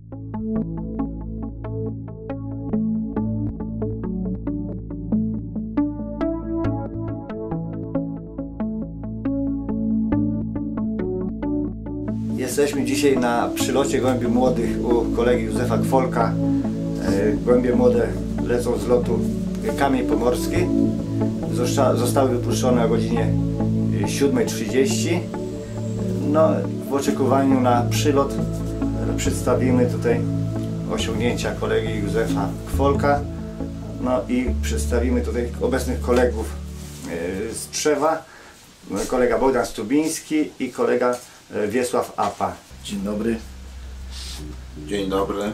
Jesteśmy dzisiaj na przylocie gołębi młodych u kolegi Józefa Kwolka. Gołębie młode lecą z lotu Kamień Pomorski. Zostały wypuszczone o godzinie 7:30. No, w oczekiwaniu na przylot przedstawimy tutaj osiągnięcia kolegi Józefa Kwolka. No i przedstawimy tutaj obecnych kolegów z Trzewa. Kolega Bogdan Stubiński i kolega Wiesław Apa. Dzień dobry. Dzień dobry.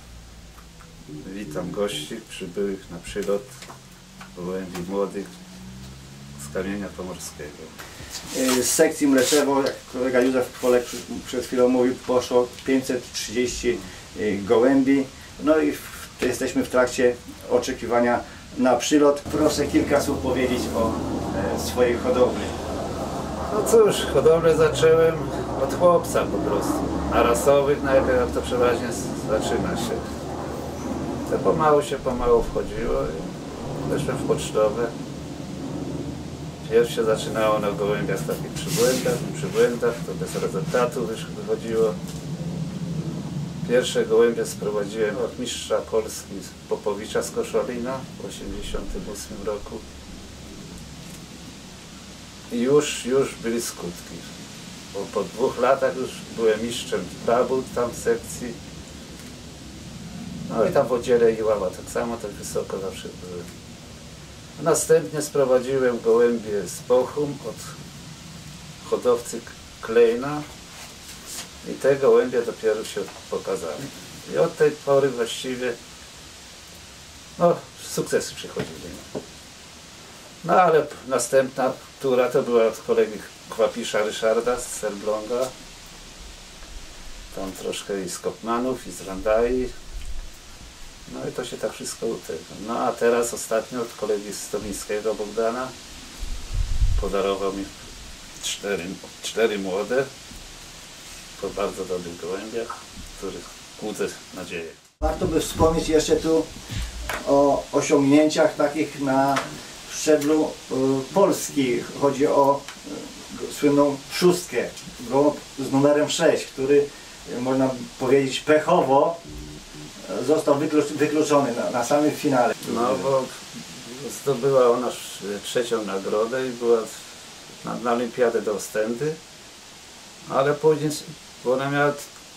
Witam gości przybyłych na przylot gołębi młodych z Kamienia Pomorskiego. Z sekcji Mleczewo, jak kolega Józef Kwolek przed chwilą mówił, poszło 530 gołębi. No i jesteśmy w trakcie oczekiwania na przylot. Proszę kilka słów powiedzieć o swojej hodowli. No cóż, hodowlę zacząłem od chłopca po prostu. Na rasowych najpierw, jak to przeważnie zaczyna się. To pomału wchodziło i weszłem w pocztowe. Pierw się zaczynało na gołębiach takich przybłędach, to bez rezultatu wychodziło. Pierwsze gołębie sprowadziłem od mistrza Polski Popowicza z Koszalina w 1988 roku. I już byli skutki, bo po 2 latach już byłem mistrzem Prabut tam w sekcji. No i tam w oddziale Iława tak samo, tak wysoko zawsze były. Następnie sprowadziłem gołębie z Bochum od hodowcy Klejna i te gołębie dopiero się pokazały. I od tej pory właściwie no, sukcesy przychodzili. No ale następna tura to była od kolegi Kwapisza Ryszarda z Serbląga. Tam troszkę i z Kopmanów, i z Randai. No i to się tak wszystko utegło. No a teraz ostatnio od kolegi Stomińskiego Bogdana podarował mi 4 młode po bardzo dobrych gołębiach, których kłudzę nadzieję. Warto by wspomnieć jeszcze tu o osiągnięciach takich na szczeblu Polski. Chodzi o słynną szóstkę, gołąb z numerem 6, który można powiedzieć pechowo został wykluczony na samym finale. No bo zdobyła ona 3. nagrodę i była na olimpiadę do Ostendy, ale później, bo ona miała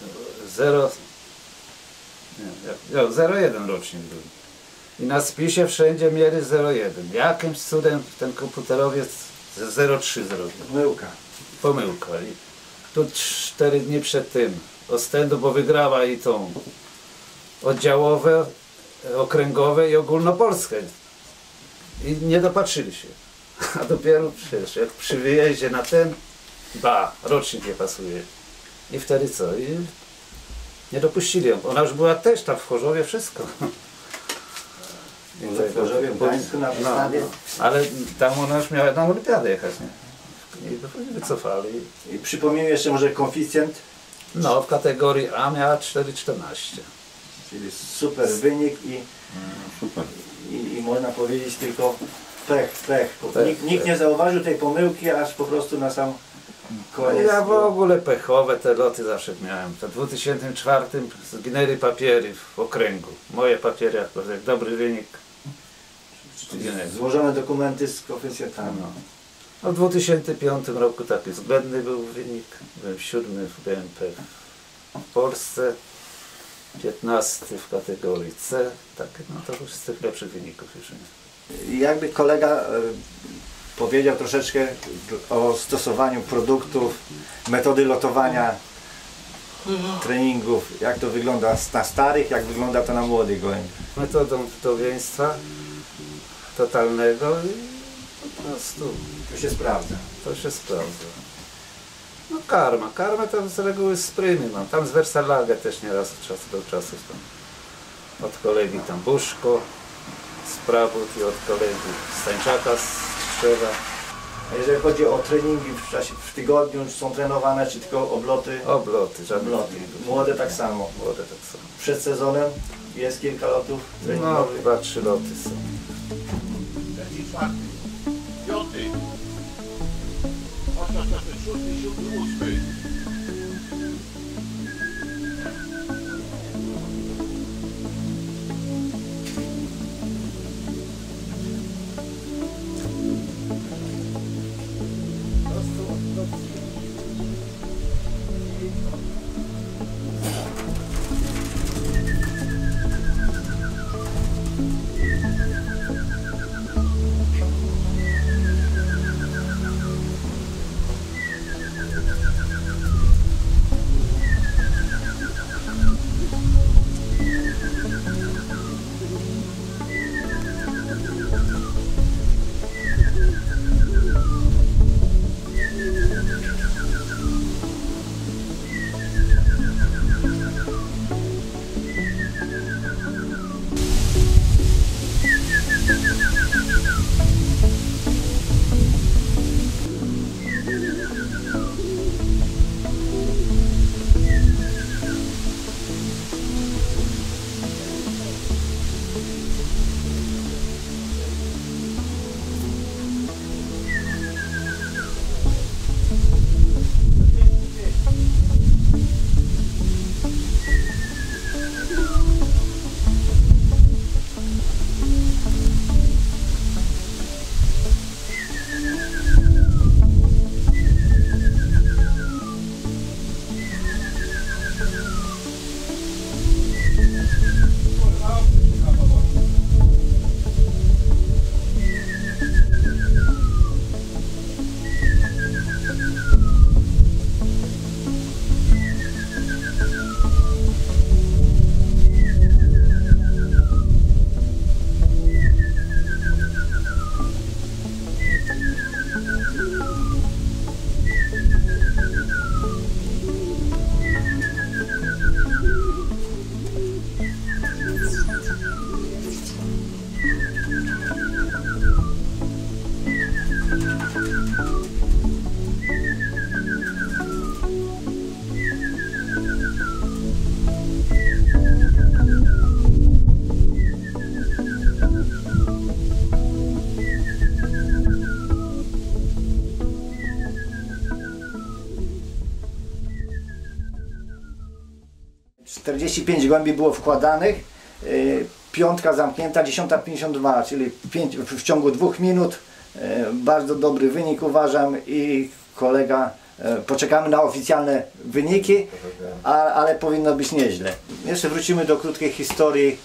0,1 rocznik był. I na spisie wszędzie mieli 0,1. Jakimś cudem ten komputerowiec 0,3 zrobił. Pomyłka. I tu 4 dni przed tym Ostendu, bo wygrała i tą oddziałowe, okręgowe i ogólnopolskie. I nie dopatrzyli się. A dopiero przecież jak przy wyjeździe na ten, rocznik nie pasuje. I wtedy co? I nie dopuścili ją. Ona już była też tam w Chorzowie, wszystko. W Chorzowie, w Gdańsku na wystawie. Ale tam ona już miała na olimpiadę jechać, nie? I wycofali. I przypomnijmy jeszcze może koeficjent. No, w kategorii A miała 4,14. Czyli super wynik i można powiedzieć tylko pech. Nikt nie zauważył tej pomyłki, aż po prostu na sam koniec. Ja w ogóle pechowe te loty zawsze miałem. W 2004 zginęli papiery w okręgu. Moje papiery, jak dobry wynik. Złożone dokumenty z koeficjentami. No, w 2005 roku taki względny był wynik. Byłem 7 w BMP w Polsce. 15 w kategorii C, takie, no to już z tych lepszych wyników już nie. Jakby kolega powiedział troszeczkę o stosowaniu produktów, metody lotowania, treningów, jak to wygląda na starych, jak wygląda to na młodych gołębi. Metodą wdowieństwa totalnego i po prostu To się sprawdza. No karma to z reguły z prymy mam. Tam z Versalage też nieraz od czasu do czasu tam. Od kolegi tam Buszko z Prabut i od kolegi Stańczaka z Trzewa. A jeżeli chodzi o treningi w tygodniu, czy są trenowane, czy tylko obloty? Obloty, żadne Obloty. Młode tak samo. Młode tak samo. Przed sezonem jest kilka lotów No, treningowych. chyba 3 loty są. 3, 4, 5. 8, 6, 7, 8. Pięć gołębi było wkładanych, piątka zamknięta, 10:52, czyli w ciągu 2 minut. Bardzo dobry wynik uważam i kolega, poczekamy na oficjalne wyniki, ale powinno być nieźle. Jeszcze wrócimy do krótkiej historii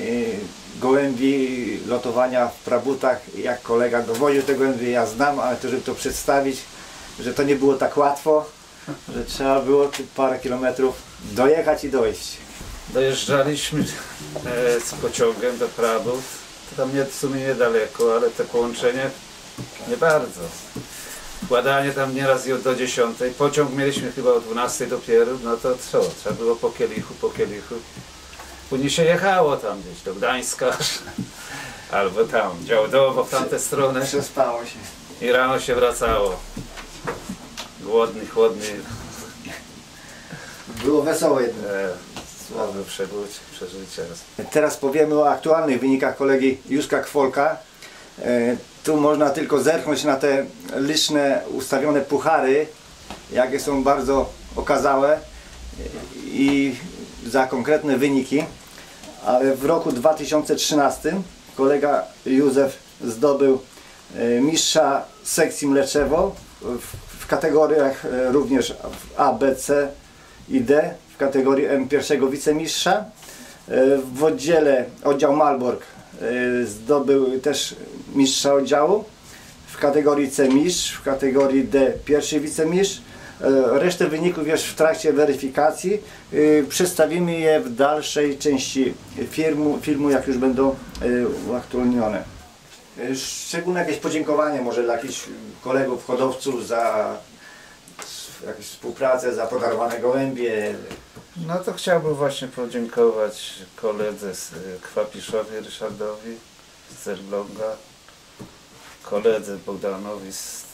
gołębi, lotowania w prabutach. Jak kolega dowodził te gołębie, ja znam, ale to żeby to przedstawić, że to nie było tak łatwo, że trzeba było parę kilometrów dojechać i dojść. Dojeżdżaliśmy z pociągiem do Prabów. To tam w sumie niedaleko, ale te połączenie nie bardzo. Wkładanie tam nieraz do 10. Pociąg mieliśmy chyba o 12 dopiero, no to co? Trzeba było po kielichu. Później się jechało tam gdzieś do Gdańska, albo tam, Działdowo, w tamtę stronę. Przespało się. I rano się wracało. Głodny, chłodny. Było wesoło jednak. Słabe przeżycia. Teraz powiemy o aktualnych wynikach kolegi Józka Kwolka. Tu można tylko zerknąć na te liczne ustawione puchary, jakie są bardzo okazałe i za konkretne wyniki. Ale w roku 2013 kolega Józef zdobył mistrza sekcji Mleczewo w kategoriach również A, B, C i D, w kategorii M pierwszego wicemistrza. W oddziale oddział Malbork zdobył też mistrza oddziału, w kategorii C mistrz, w kategorii D pierwszy wicemistrz. Resztę wyników jest w trakcie weryfikacji. Przedstawimy je w dalszej części filmu, jak już będą uaktualnione. Szczególne jakieś podziękowanie może dla jakichś kolegów, hodowców za jakąś współpracę, za podarowane gołębie. No to chciałbym właśnie podziękować koledze Kwapiszowi Ryszardowi z Zerglonga, koledze Bogdanowi z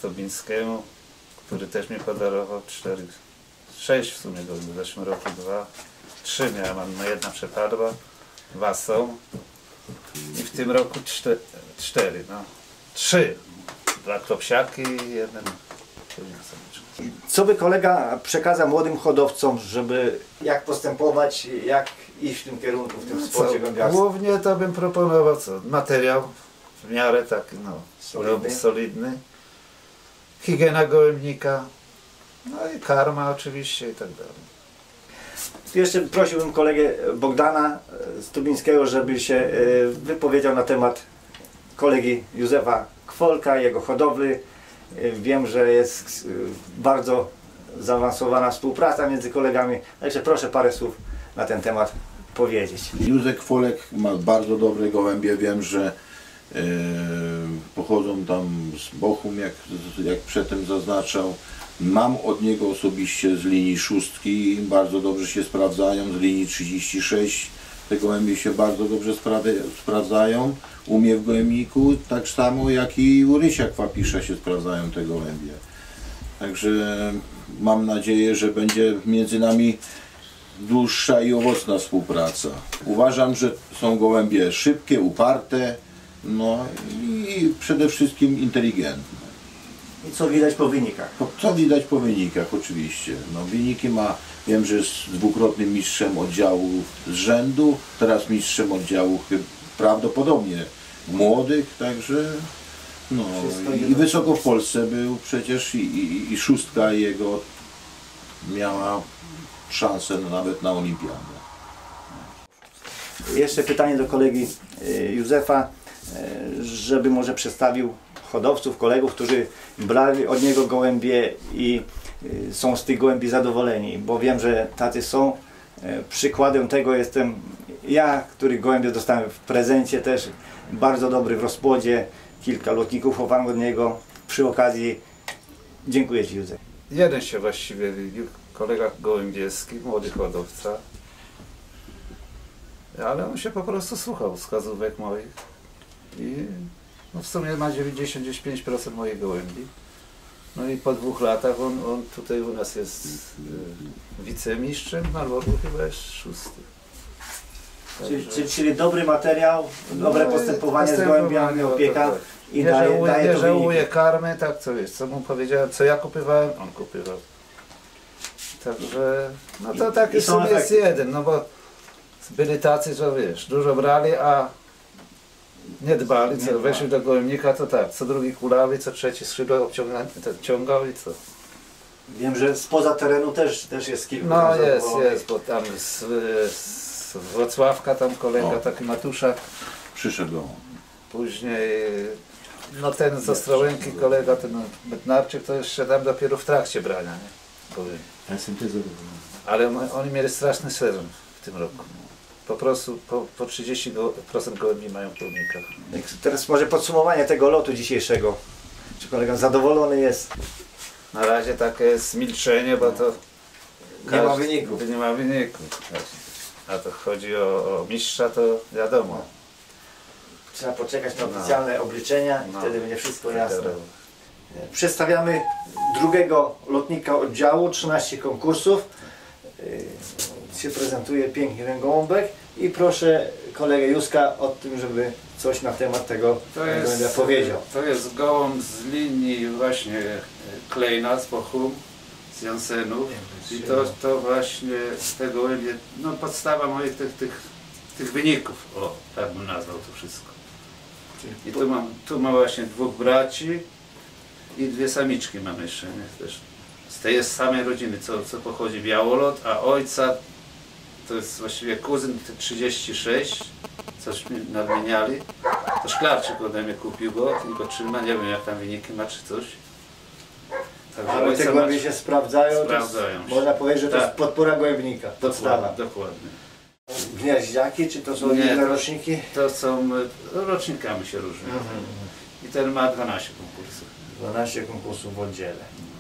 Stobińskiemu, który też mi podarował 6 w sumie gołębi, w zeszłym roku 2, 3 miałem, a jedna przepadła, 2 są i w tym roku 4, no 3, 2 klopsiaki i jeden samiczek. Co by kolega przekazał młodym hodowcom, żeby jak postępować, jak iść w tym kierunku, w tym sporcie gołębiarskim? Głównie to bym proponował materiał w miarę taki solidny, higiena gołębnika, no i karma oczywiście i tak dalej. Jeszcze prosiłbym kolegę Bogdana Stubińskiego, żeby się wypowiedział na temat kolegi Józefa Kwolka, jego hodowli. Wiem, że jest bardzo zaawansowana współpraca między kolegami, także proszę parę słów na ten temat powiedzieć. Józef Kwolek ma bardzo dobre gołębie, wiem, że pochodzą tam z Bochum, jak przedtem zaznaczał. Mam od niego osobiście z linii 6, bardzo dobrze się sprawdzają, z linii 36 te gołębie się bardzo dobrze sprawdzają u mnie w gołębniku, tak samo jak i u Rysia Kwapisza się sprawdzają te gołębie. Także mam nadzieję, że będzie między nami dłuższa i owocna współpraca. Uważam, że są gołębie szybkie, uparte, no i przede wszystkim inteligentne. I co widać po wynikach? Co widać po wynikach, oczywiście. No, wyniki ma, wiem, że jest dwukrotnym mistrzem oddziału z rzędu, teraz mistrzem oddziału prawdopodobnie młodych, także no i wysoko w Polsce był przecież i 6 jego miała szansę nawet na olimpiadę. Jeszcze pytanie do kolegi Józefa, żeby może przedstawił hodowców, kolegów, którzy brali od niego gołębie i są z tych gołębi zadowoleni, bo wiem, że tacy są. Przykładem tego jestem ja, który gołębie dostałem w prezencie też, bardzo dobry w rozpłodzie, kilka lotników chowałem od niego. Przy okazji dziękuję Ci, Józef. Jeden się właściwie wybił, kolega gołębieski, młody hodowca, ale on się po prostu słuchał wskazówek moich i no w sumie ma 95% moich gołębi. No i po 2 latach on tutaj u nas jest wicemistrzem, na Lworku chyba jest 6. Czyli dobry materiał, dobre postępowanie z gołębiami, opieka i daje nie żałuje karmy, tak co jest, co mu powiedziałem, co ja kupywałem, on kupywał. Także, no to taki sum jest jeden, no bo byli tacy, że wiesz, dużo brali, a nie dbali, co weszli do gołębnika, to tak, co drugi kulawy, co trzeci skrzydło ciągał i co. Wiem, że spoza terenu też jest kilku. No jest, bo tam z Wrocławka tam kolega, taki Matuszak. Przyszedł. Później no ten z Ostrołęki kolega, ten Bednarczyk, to jeszcze tam dopiero w trakcie brania, nie? Powiem. Ja jestem też zadowolony. Ale oni mieli straszny sezon w tym roku. Po prostu po 30% gołębi mają w płomnikach. Teraz może podsumowanie tego lotu dzisiejszego. Czy kolega zadowolony jest? Na razie takie jest milczenie, bo to Nie ma wyniku. Nie ma wyniku. A to chodzi o mistrza, to wiadomo. Trzeba poczekać na oficjalne obliczenia i wtedy będzie wszystko jasne. Przedstawiamy drugiego lotnika oddziału, 13 konkursów. Się prezentuje pięknie ten gołąbek i proszę kolegę Józka o tym, żeby coś na temat tego gołębia powiedział. To jest gołąb z linii właśnie Kleina z Bochum, z Jansenów i to właśnie te gołębie, no podstawa moich tych wyników, o tak bym nazwał to wszystko. I tu mam właśnie 2 braci i 2 samiczki mam jeszcze, nie? Też z tej samej rodziny, co pochodzi Białolot, a ojca to jest właściwie kuzyn 36, coś mi nadmieniali. To Szklarczyk ode mnie kupił go, tylko trzyma, nie wiem jak tam wyniki ma czy coś. Także ale te gołębie się sprawdzają, sprawdzają się. Można powiedzieć, że to jest podpora gołębnika, podstawa. Dokładnie. Gniaździaki, czy to są inne roczniki? To są, rocznikami się różnią. I ten ma 12 konkursów. 12 konkursów w oddziale.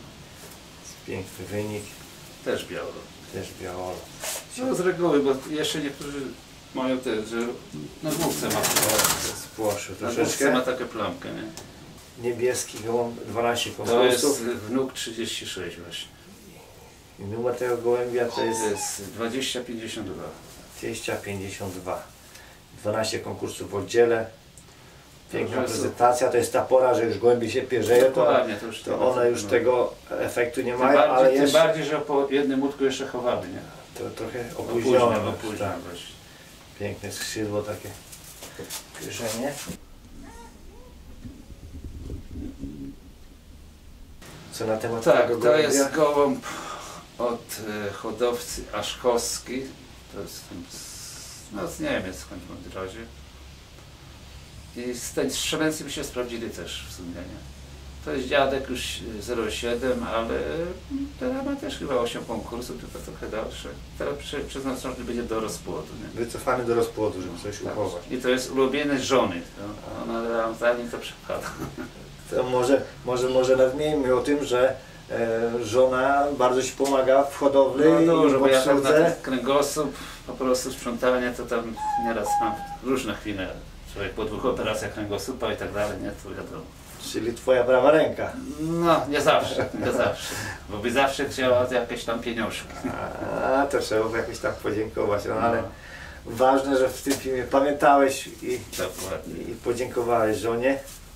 Piękny wynik. Też Białolot. Też Białolot. No z reguły, bo jeszcze niektórzy mają te, że na główce ma spłoszył troszeczkę. Ma taką plamkę, nie? niebieski gołąb, 12 To jest konkursów. wnuk 36 właśnie. I numer tego gołębia to To jest jest 2052. 252. 12 konkursów w oddziale. Piękna Dobrze, prezentacja, to jest ta pora, że już gołębie się pierzeją, to, Dokładnie, to już to one już tego efektu nie tym mają, bardziej, ale tym jeszcze bardziej, że po jednym łódku jeszcze chowamy, nie? to trochę Opóźnione, opóźnione. opóźnione właśnie. Piękne skrzydło takie pierzenie. Co na temat Tak, tego to gołębia? jest gołąb od hodowcy Aszkowski. To jest z Niemiec w każdym razie. I z tej strzelency by się sprawdzili też w sumie, nie? To jest dziadek już 07, ale teraz ma też chyba 8 konkursów, tylko trochę dalsze. Teraz przeznaczony będzie do rozpłodu, nie? Wycofany do rozpłodu, żeby coś Tak. uchować. I to jest ulubiony żony. To ona za nim to przepada. To może nadmieńmy o tym, że żona bardzo ci pomaga w hodowli No i dużo, w bo ja tak na obsłudze. ten kręgosłup, po prostu sprzątanie, to tam nieraz mam różne chwile. Człowiek po 2 operacjach kręgosłupa i tak dalej, nie? To wiadomo. Czyli twoja prawa ręka. No, nie zawsze, bo by zawsze chciała jakieś tam pieniążki. A to trzeba by jakoś tak podziękować, no, ale ważne, że w tym filmie pamiętałeś Dokładnie. i podziękowałeś żonie.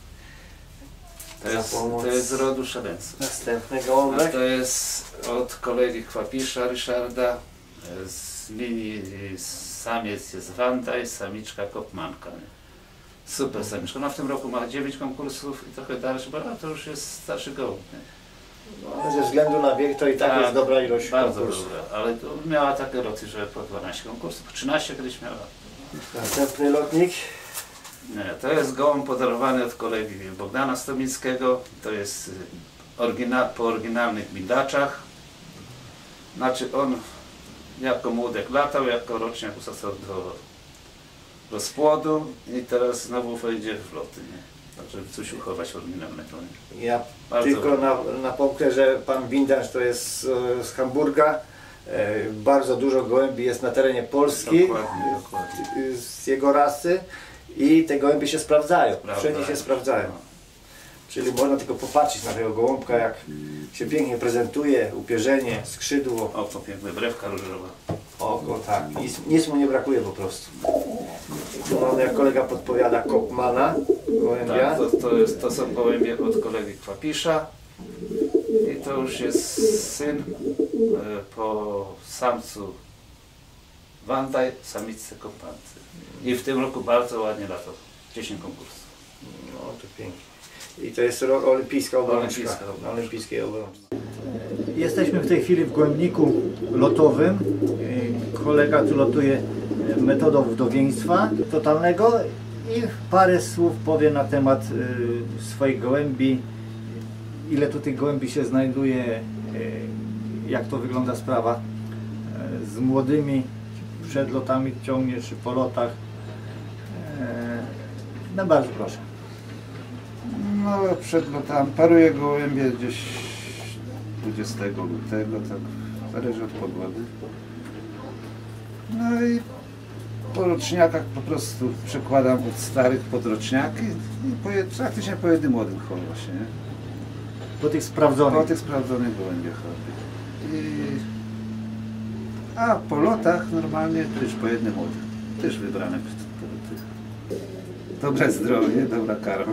To jest z rodu szaleńców. Następny A gołąbek. to jest od kolegi Chwapisza Ryszarda, z linii samiec jest Wanda i samiczka Kopmanka. Super samiczka. Ona w tym roku ma 9 konkursów i trochę dalszy, bo to już jest starszy gołąb. nie? No, ze względu na wiek to i tak jest dobra ilość Bardzo konkursów. dobra, ale to miała takie loty, że po 12 konkursów, 13 kiedyś miała. Następny lotnik. Nie, to jest gołąb podarowany od kolegi Bogdana Stomickiego, to jest po oryginalnych bindaczach. Znaczy on jako młodek latał, jako roczniak usadzał do rozpłodu i teraz znowu wejdzie w loty, nie? Żeby coś uchować oryginalnego. Nie? Ja Bardzo tylko ładny. napomknę, że pan Bindarz to jest z Hamburga. Bardzo dużo gołębi jest na terenie Polski Dokładnie, dokładnie. z jego rasy i te gołębie się sprawdzają. Prawda. Wszędzie się sprawdzają. Czyli można tylko popatrzeć na tego gołąbka, jak się pięknie prezentuje, upierzenie, skrzydło, Oko piękne, brewka różowa. oko, tak. Nic mu nie brakuje po prostu. Tu mamy, jak kolega podpowiada, Kopmana, gołębia. Tak, to są gołębie od kolegi Chwapisza i to już jest syn po samcu Wandaj, samiczce Kopance. I w tym roku bardzo ładnie latał. 10 konkursów. No to pięknie. I to jest olimpijska obrączka. Olimpijska obrączka. Na olimpijskiej obrączce. Jesteśmy w tej chwili w gołębniku lotowym. Kolega tu lotuje metodą wdowieństwa totalnego i parę słów powie na temat swoich gołębi. Ile tu tych gołębi się znajduje, jak to wygląda sprawa z młodymi przed lotami ciągnie, czy po lotach. No bardzo proszę. No przed lotami paruję gołębie gdzieś 20 lutego, tak zależy od pogody. No i po roczniakach po prostu przekładam od starych podroczniaki i praktycznie po jednym młodym chowa się, nie? Po tych sprawdzonych. Po tych sprawdzonych gołębiach chowy. A po lotach normalnie też po jednym młodym. Też wybrane dobre zdrowie, dobra karma.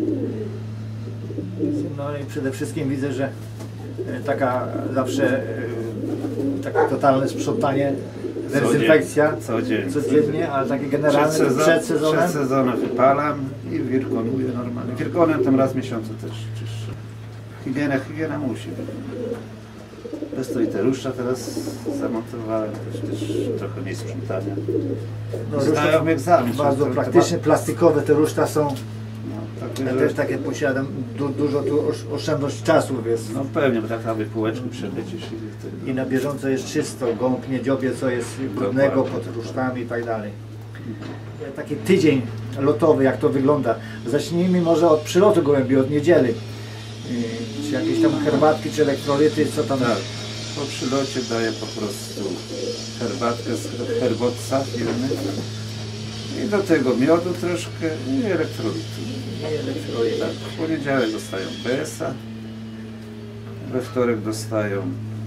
No i przede wszystkim widzę, że taka zawsze takie totalne sprzątanie, dezynfekcja codziennie, ale takie generalne przed sezonem. Przed sezonem wypalam i wirkonuję normalnie. Wirkonem tam raz w miesiącu też czyszczę. Higiena musi. Bez to i te ruszcza teraz zamontowałem, też trochę mniej sprzątania. No, Zdają egzamin. bardzo praktyczne, plastikowe te ruszta są. No, Ja też takie posiadam, dużo tu oszczędność czasu jest. no pewnie, bo tak aby półeczki przelecisz I na bieżąco jest czysto, gołąb nie dziobie, co jest brudnego pod rusztami i tak dalej. Taki tydzień lotowy, jak to wygląda. Zacznijmy może od przylotu gołębi, od niedzieli. Czy jakieś tam herbatki, czy elektrolyty, co tam? Tak. Po przylocie daję po prostu herbatkę z herbotca firmy. I do tego miodu troszkę i elektrolitu. Tak, w poniedziałek dostają PS-a, we wtorek dostają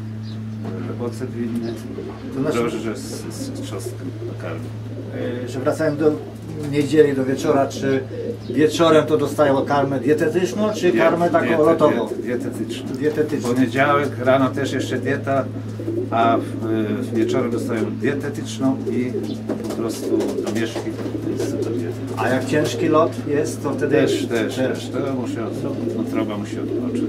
ocet winny, To znaczy- drożdże z trzostkiem do karmy. Że wracając do niedzieli, do wieczora, czy wieczorem to dostają karmę dietetyczną, czy karmę taką lotową? Dietetyczną. Dietetyczną. Poniedziałek, rano też jeszcze dieta, a wieczorem dostają dietetyczną i po prostu do mieszki super dietę. A jak ciężki lot jest, to wtedy... Też. To muszę wątroba musi odpocząć.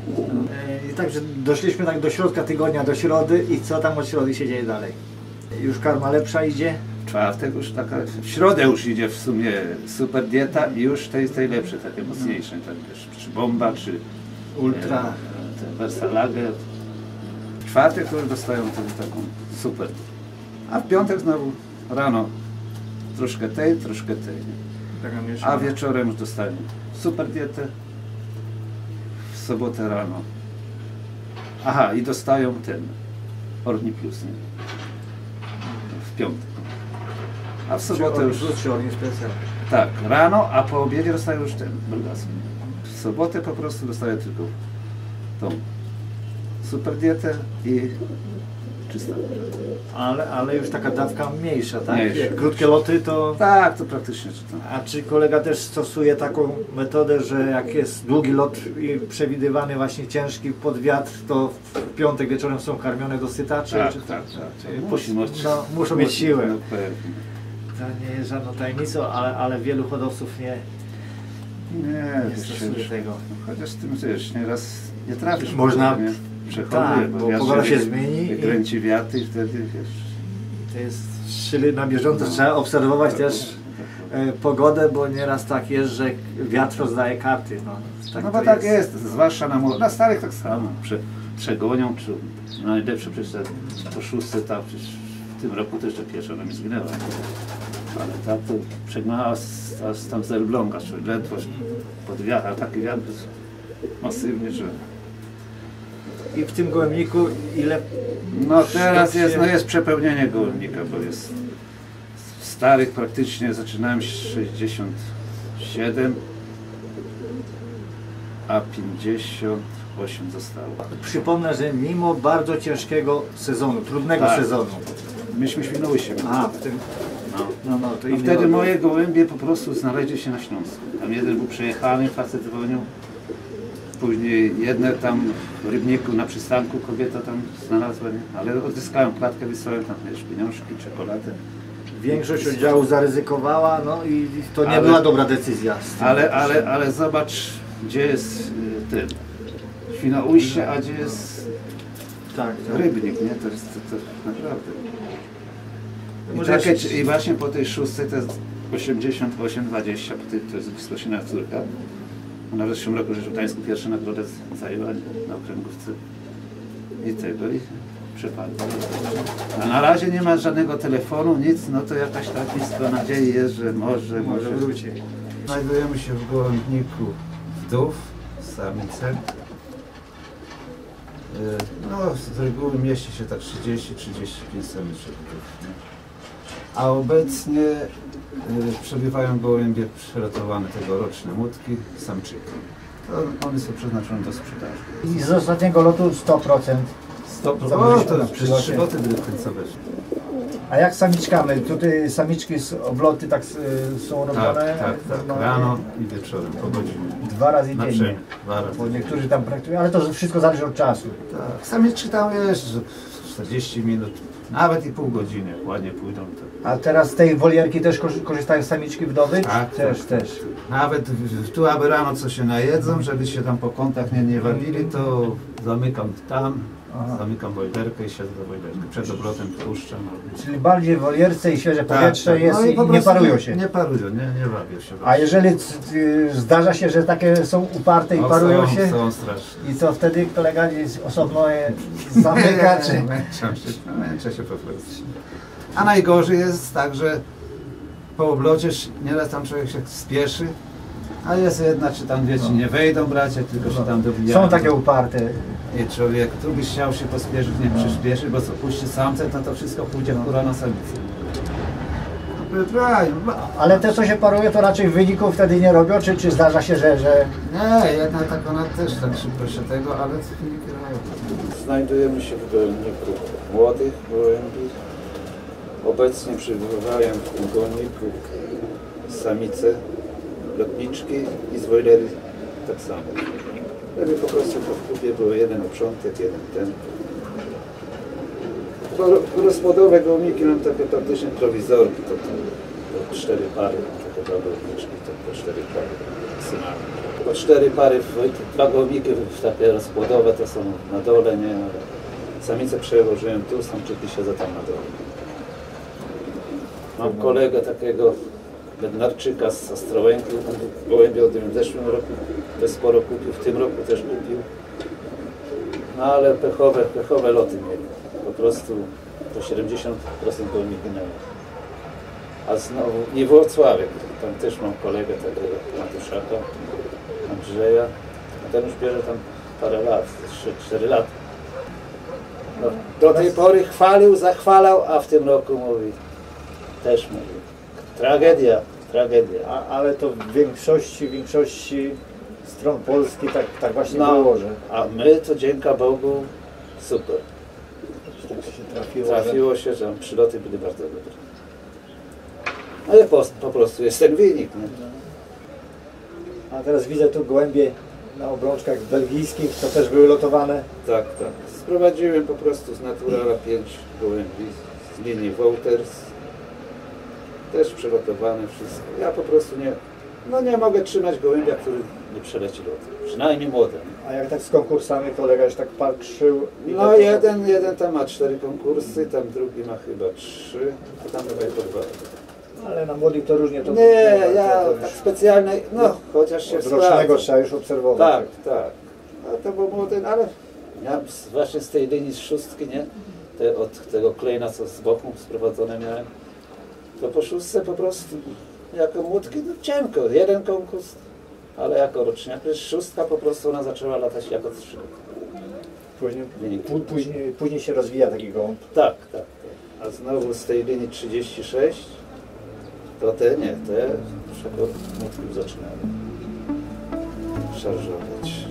I także doszliśmy tak do środka tygodnia, do środy i co tam od środy się dzieje dalej? Już karma lepsza idzie? Czwartek już taka, w środę już idzie w sumie super dieta i już tej lepsze, takie mocniejsze, tak wiesz, czy bomba, czy Ultra. te Versalage. W czwartek to już dostają taką super. A w piątek znowu rano troszkę tej. Taka A mieszana. wieczorem już dostają super dietę. W sobotę rano. Aha, i dostają ten Orni Plus, nie? W piątek. A w sobotę już... Czy orni specjalny. Tak, rano, a po obiedzie dostają już ten Bulgasy. W sobotę po prostu dostaję tylko tą super dietę i czysta. Ale już taka dawka mniejsza, tak? Mniejsza. Jak krótkie loty to... Tak, to praktycznie czytam. A czy kolega też stosuje taką metodę, że jak jest długi lot i przewidywany właśnie ciężki pod wiatr, to w piątek wieczorem są karmione do syta? Czy, Tak. Muszą mieć siłę. No, pewnie. To nie jest żadną tajemnicą, ale wielu hodowców nie Nie, stosuje tego. chociaż z tym wiesz, nieraz nie trafisz. Można- nie? Przechodzi, tak, bo pogoda się zmieni i- Kręci wiatr i wtedy wiesz. To jest, czyli na bieżąco trzeba obserwować też pogodę, bo nieraz tak jest, że wiatr rozdaje karty. Tak No to bo tak jest, zwłaszcza na starych tak samo. Przegonią, czy najlepsze przecież po szóste, ta przecież w tym roku też pierwsza ona mi zginęła. Ale ta to przegnała tam z Elbląga, czyli ledwo pod wiatr, a taki wiatr jest masywny, że... I w tym gołębniku ile... No teraz sztuk jest, się- no jest przepełnienie gołębnika, bo jest w starych praktycznie zaczynałem 67, a 58 zostało. Przypomnę, że mimo bardzo ciężkiego sezonu, trudnego Tak. sezonu. Myśmy Świnoujście. A, w tym... No. to A inny wtedy rok. moje gołębie po prostu znaleźli się na Śląsku. Tam jeden był przejechany, facet dzwonił. Później jedne tam w Rybniku na przystanku kobieta tam znalazła, nie? Ale odzyskałem klatkę, wysłałem tam wiesz, pieniążki, czekoladę. Większość oddziału zaryzykowała, no i to nie Ale- była dobra decyzja. Ale zobacz, gdzie jest ten Świnoujście, a gdzie jest Tak, Rybnik, nie? To jest to naprawdę. Może jeszcze- I właśnie po tej szóstej to jest 88-20, to jest wysłosina córka. Ona w zeszłym roku w Gdańsku pierwszą nagrodę zajęła na okręgówce i tego i przepadła. A na razie nie ma żadnego telefonu, nic, no to jakaś ta blisko nadziei jest, że może wróci. Znajdujemy się w gołębniku wdów, samice. No, z reguły mieści się tak 30-35 samiczek wdów. Nie? A obecnie przebywają gołębie przelotowane tegoroczne młotki, samczyki. To one są przeznaczone do sprzedaży. I z ostatniego lotu 100%. O, Zobaczyliśmy na to przez przylocie. 3 loty były końcowe. A jak samiczkami? Tutaj samiczki z obloty tak są robione? Tak, rano i wieczorem po godzinie. 2 razy Na dziennie. przemian. 2 razy. Bo niektórzy tam praktykują, ale to wszystko zależy od czasu. Tak, samiczki tam jest, że 40 minut, nawet i pół godziny, jak ładnie pójdą to. A teraz z tej wolierki też korzystają samiczki wdowy? Tak, Też, tak. też. Nawet tu, aby rano co się najedzą, żeby się tam po kątach nie wabili, to zamykam tam, Aha. zamykam wojderkę i siedzę do wojderki. Przed obrotem puszczam. Czyli bardziej w wolierce i świeże powietrze Tak, jest no i po nie prostu parują się. Nie parują, nie wabią się. A jeżeli zdarza się, że takie są uparte i No, parują są, się, Są straszne. i to wtedy kolega gdzieś osobno je zamyka, czy... Męczę się po prostu. A najgorzej jest tak, że po oblocie nieraz tam człowiek się spieszy, a jest jedna, czy tam dzieci nie wejdą bracia, tylko się tam dobijają. Są takie uparte. I człowiek, tu byś chciał się pospieszyć, nie przyspieszy, bo co, puści samce, to wszystko pójdzie w kurę na samicę. Ale te, co się paruje, to raczej wyników wtedy nie robią, czy zdarza się, że... Nie, jedna tak ona też tak szybko się tego, ale wyniki robią. Znajdujemy się w gołębniku młodych gołębi. Obecnie przybywają w tym gołębniku samice, lotniczki i zwojlery tak samo. Żeby po prostu w klubie było jeden oprzątek, jeden ten. Rozpłodowe gołębniki mam takie praktycznie prowizorki, to 4 pary, takie dwa gołębniczki, to po 4 pary maksymalnie. Po 4 pary, dwa gołębniki takie rozpłodowe to są na dole, nie, ale samice przełożyłem tu, samczyki siedzą tam na dole. Mam kolegę takiego Bednarczyka z Ostrołęki, gołębie w zeszłym roku też sporo kupił, w tym roku też kupił. No ale pechowe loty mieli. Po prostu to 70% gołębi ginęło. A znowu i Włocławek, tam też mam kolegę takiego Matuszaka, Andrzeja. A ten już bierze tam parę lat, 3-4 lata. No, do tej pory chwalił, zachwalał, a w tym roku mówi, też mówi, tragedia. Ale to w większości stron Polski tak właśnie było, że... A my to dzięki Bogu super. Tak się Trafiło się, że przyloty były bardzo dobre. Ale po prostu jest ten wynik. Nie? A teraz widzę tu gołębie na obrączkach belgijskich, to też były lotowane. Tak. Sprowadziłem po prostu z Naturala 5 gołębi z linii Wouters. Też przygotowane wszystko. Ja po prostu nie mogę trzymać gołębia, który nie przeleci lotu. Przynajmniej młode. A jak tak z konkursami kolega już tak patrzył? No jeden tam ma 4 konkursy, tam drugi ma chyba 3, a tam chyba po 2. Ale na młodych to różnie to... Nie, ja tak specjalnie, chociaż się od rocznego sprawdza. trzeba już obserwować. Tak. A to był młody, ale ja właśnie z tej linii z szóstki, nie? Od tego Kleina, co z boku sprowadzone miałem, to po szóstce po prostu jako młodki, no cienko, jeden konkurs, ale jako roczniak, przecież szóstka po prostu ona zaczęła latać jako 3. Później się rozwija taki gołąb. Tak. A znowu z tej linii 36, to te już jako młodki zaczynały szarżować.